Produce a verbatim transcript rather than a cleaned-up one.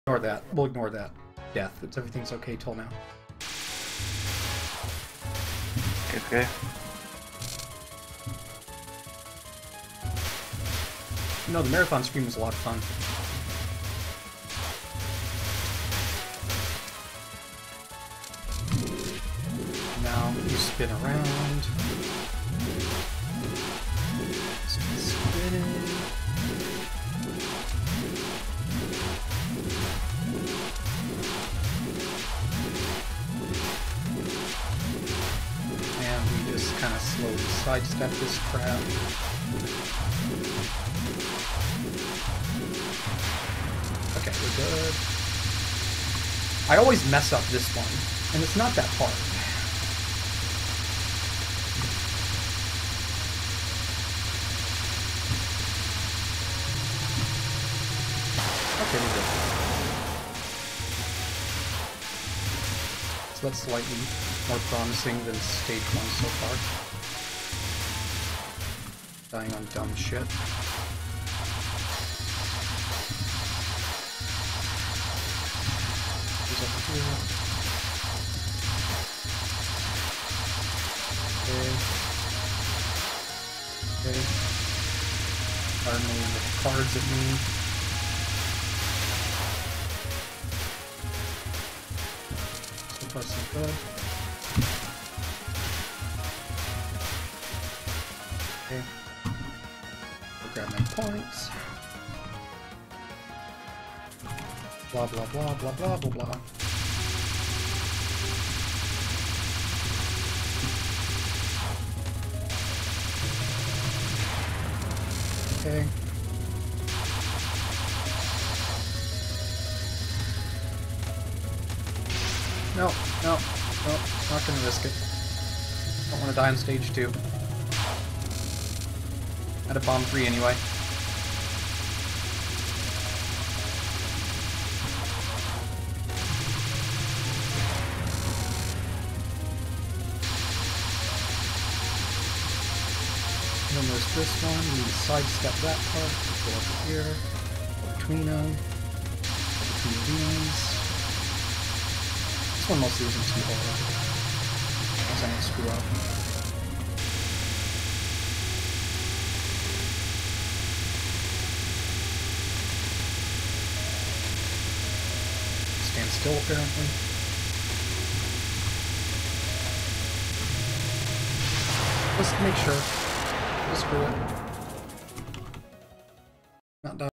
Ignore that. We'll ignore that. Death. It's, everything's okay till now. Okay. No, the marathon stream was a lot of fun. Now you spin around. Spin, spinning. And we just kind of slowly sidestep this crap. Okay, we're good. I always mess up this one, and it's not that hard. Okay, we're good. So that's slightly more promising than stage one so far. Dying on dumb shit. Up here. Okay. Okay. Arming with cards at me. So far so good. Okay. I'll grab my points. Blah blah blah blah blah blah blah. Okay. No, no, no, not gonna risk it. Don't want to die on stage two. At a bomb three anyway. Then there's this one, we need to sidestep that part, go over here, between them, between these. This one mostly isn't too hard, as I don't screw up. Stand still apparently. Just to make sure. Screw it. Not done.